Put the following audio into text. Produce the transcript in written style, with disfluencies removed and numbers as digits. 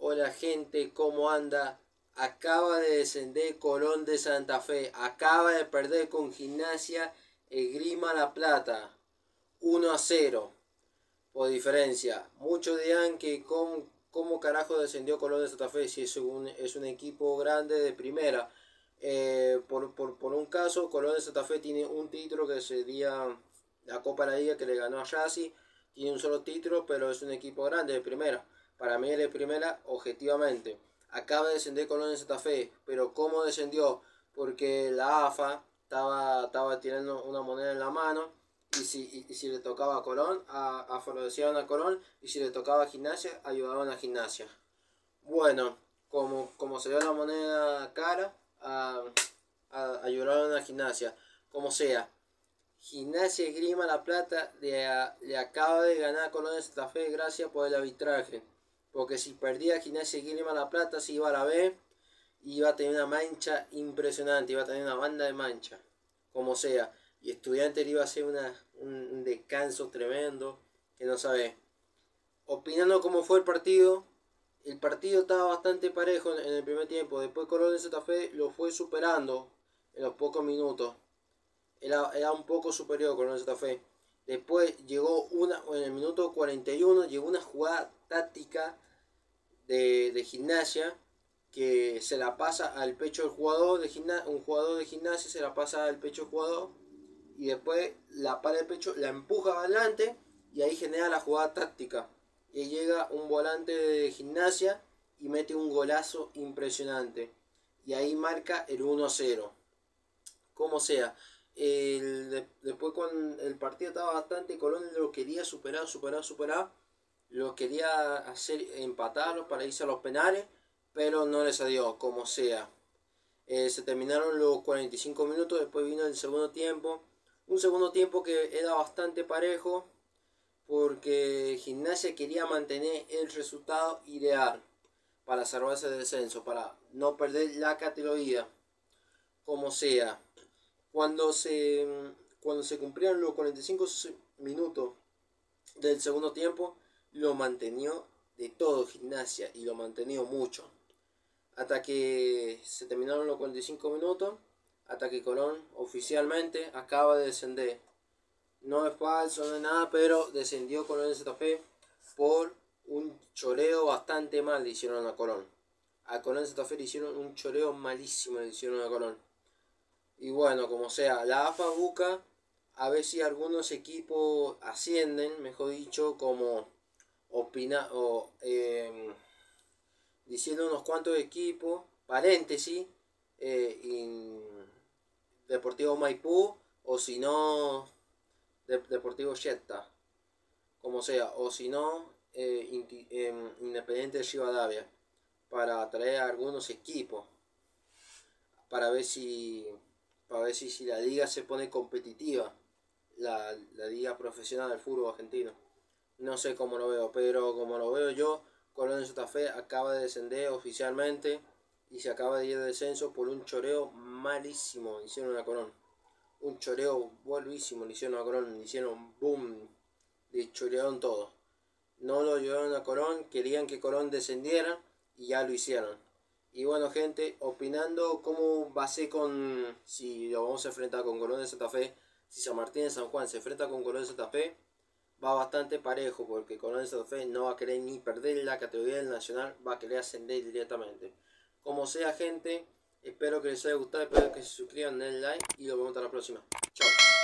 Hola gente, ¿cómo anda? Acaba de descender Colón de Santa Fe. Acaba de perder con Gimnasia Esgrima La Plata. 1-0 por diferencia. Muchos dirán que cómo carajo descendió Colón de Santa Fe si es un equipo grande de primera. Por un caso, Colón de Santa Fe tiene un título que sería la Copa de la Liga que le ganó a Racing. Tiene un solo título, pero es un equipo grande de primera. Para mí es de primera objetivamente. Acaba de descender Colón de Santa Fe, pero ¿cómo descendió? Porque la AFA estaba tirando una moneda en la mano y si le tocaba a Colón, favorecían a Colón, y si le tocaba a Gimnasia, ayudaban a Gimnasia. Bueno, como se dio la moneda cara, ayudaron a Gimnasia. Como sea, Gimnasia Esgrima La Plata le acaba de ganar a Colón de Santa Fe gracias por el arbitraje. Porque si perdía Gimnasia Esgrima La Plata, se iba a la B, y iba a tener una mancha impresionante, iba a tener una banda de mancha. Como sea, y Estudiantes iba a hacer un descanso tremendo, que no sabe. Opinando cómo fue el partido estaba bastante parejo en el primer tiempo. Después Colón de Santa Fe lo fue superando en los pocos minutos. Era un poco superior Colón de Santa Fe. Después llegó en el minuto 41, llegó una jugada táctica de Gimnasia que se la pasa al pecho del jugador de Gimnasia. Un jugador de Gimnasia se la pasa al pecho del jugador y después la para el pecho, la empuja adelante y ahí genera la jugada táctica. Y llega un volante de Gimnasia y mete un golazo impresionante. Y ahí marca el 1-0. Como sea, después cuando el partido estaba bastante, Colón lo quería superar. Lo quería hacer empatarlo para irse a los penales, pero no les salió. Como sea, se terminaron los 45 minutos. Después vino el segundo tiempo. Un segundo tiempo que era bastante parejo, porque Gimnasia quería mantener el resultado ideal para salvarse del descenso, para no perder la categoría. Como sea, cuando se cumplieron los 45 minutos del segundo tiempo, lo mantenió de todo Gimnasia, y lo mantenió mucho. Hasta que se terminaron los 45 minutos, hasta que Colón oficialmente acaba de descender. No es falso, no es nada, pero descendió Colón de Santa Fe por un choreo bastante mal le hicieron a Colón. A Colón de Santa Fe le hicieron un choreo malísimo, le hicieron a Colón. Y bueno, como sea, la AFA busca a ver si algunos equipos ascienden, mejor dicho, como diciendo unos cuantos equipos, paréntesis, Deportivo Maipú, o si no, Deportivo Jetta, como sea, o si no, Independiente de Rivadavia, para atraer a algunos equipos, para ver si la liga se pone competitiva, la liga profesional del fútbol argentino. No sé cómo lo veo, pero como lo veo yo, Colón de Santa Fe acaba de descender oficialmente y se acaba de ir de descenso por un choreo malísimo. Hicieron a Colón. Un choreo buenísimo le hicieron a Colón. Le hicieron boom, le chorearon todo. No lo llevaron a Colón, querían que Colón descendiera y ya lo hicieron. Y bueno gente, opinando cómo va a ser si lo vamos a enfrentar con Colón de Santa Fe, si San Martín de San Juan se enfrenta con Colón de Santa Fe, va bastante parejo, porque Colón de Santa Fe no va a querer ni perder la categoría del Nacional, va a querer ascender directamente. Como sea gente, espero que les haya gustado, espero que se suscriban, den like y nos vemos hasta la próxima. Chao.